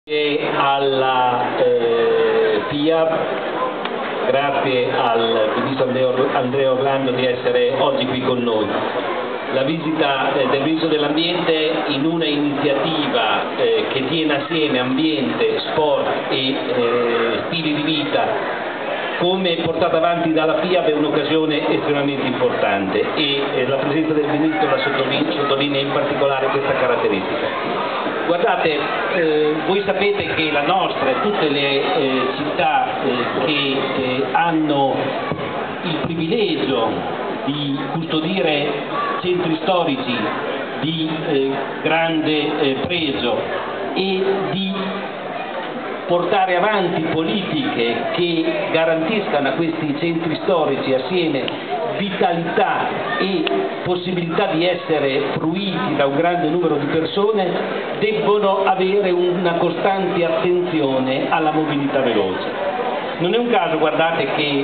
Alla FIAB, grazie al ministro Andrea Orlando di essere oggi qui con noi. La visita del Ministro dell'Ambiente in una iniziativa che tiene assieme ambiente, sport e stili di vita come portata avanti dalla FIAB è un'occasione estremamente importante e la presenza del Ministro la sottolinea in particolare questa caratteristica. Guardate, voi sapete che la nostra e tutte le città che hanno il privilegio di custodire centri storici di grande pregio e di portare avanti politiche che garantiscano a questi centri storici assieme vitalità e possibilità di essere fruiti da un grande numero di persone, debbono avere una costante attenzione alla mobilità veloce. Non è un caso, guardate, che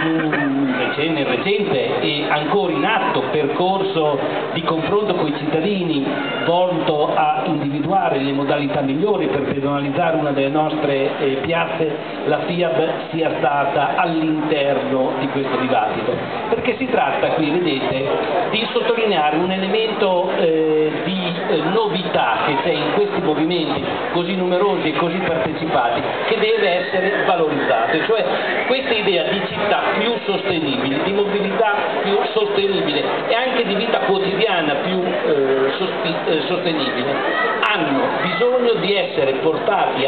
nel recente e ancora in atto percorso di confronto con i cittadini volto a individuare le modalità migliori per pedonalizzare una delle nostre piazze, la FIAB sia stata all'interno di questo dibattito. Perché si tratta qui, vedete, di sottolineare un elemento di novità che c'è in questi movimenti così numerosi e così partecipati, che deve essere valorizzato. Cioè questa idea di città più sostenibile, di mobilità più sostenibile e anche di vita quotidiana più sostenibile hanno bisogno di essere portate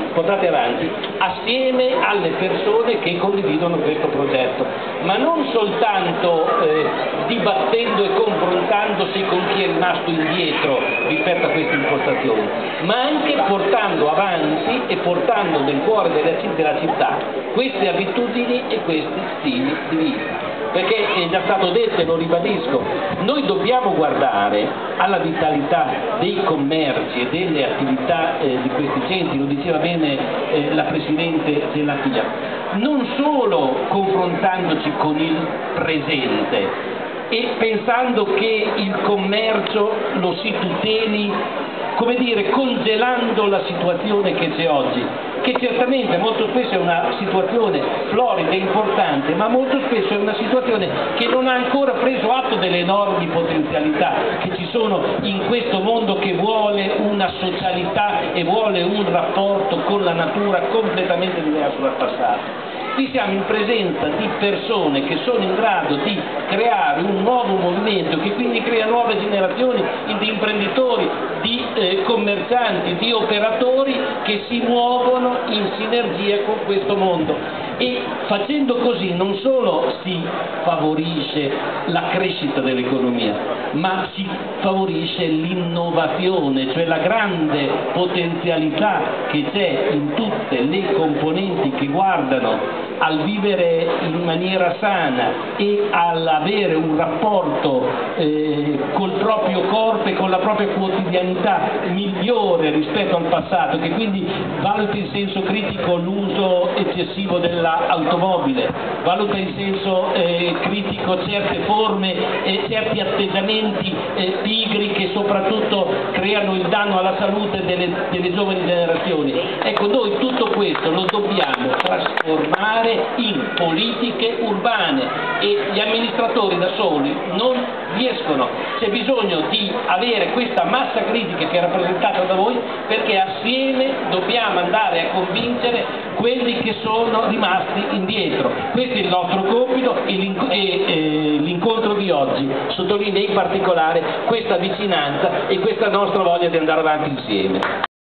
avanti assieme alle persone che condividono questo progetto, ma non soltanto dibattendo e confrontandosi con chi è rimasto indietro rispetto a queste impostazioni, ma anche portando avanti e portando nel cuore della città queste abitudini e questi stili di vita. Perché è già stato detto e lo ribadisco, noi dobbiamo guardare alla vitalità dei commerci e delle attività di questi centri, lo diceva bene la Presidente della FIAB, non solo confrontandoci con il presente e pensando che il commercio lo si tuteli, come dire, congelando la situazione che c'è oggi, che certamente molto spesso è una situazione florida e importante, ma molto spesso è una situazione che non ha ancora preso atto delle enormi potenzialità che ci sono in questo mondo che vuole una socialità e vuole un rapporto con la natura completamente diverso dal passato. Qui siamo in presenza di persone che sono in grado di creare un nuovo movimento che quindi crea nuove generazioni di imprenditori, di commercianti, di operatori che si muovono in sinergia con questo mondo e facendo così non solo si favorisce la crescita dell'economia, ma si favorisce l'innovazione, cioè la grande potenzialità che c'è in tutte le componenti che guardano al vivere in maniera sana e all'avere un rapporto col proprio corpo e con la propria quotidianità migliore rispetto al passato, che quindi valuta in senso critico l'uso eccessivo dell'automobile, valuta in senso critico certe forme e certi atteggiamenti pigri che soprattutto creano il danno alla salute delle giovani generazioni. Ecco, noi tutto questo lo dobbiamo trasformare in politiche urbane e gli amministratori da soli non riescono, c'è bisogno di avere questa massa critica che è rappresentata da voi, perché assieme dobbiamo andare a convincere quelli che sono rimasti indietro. Questo è il nostro compito e l'incontro di oggi sottolinea in particolare questa vicinanza e questa nostra voglia di andare avanti insieme.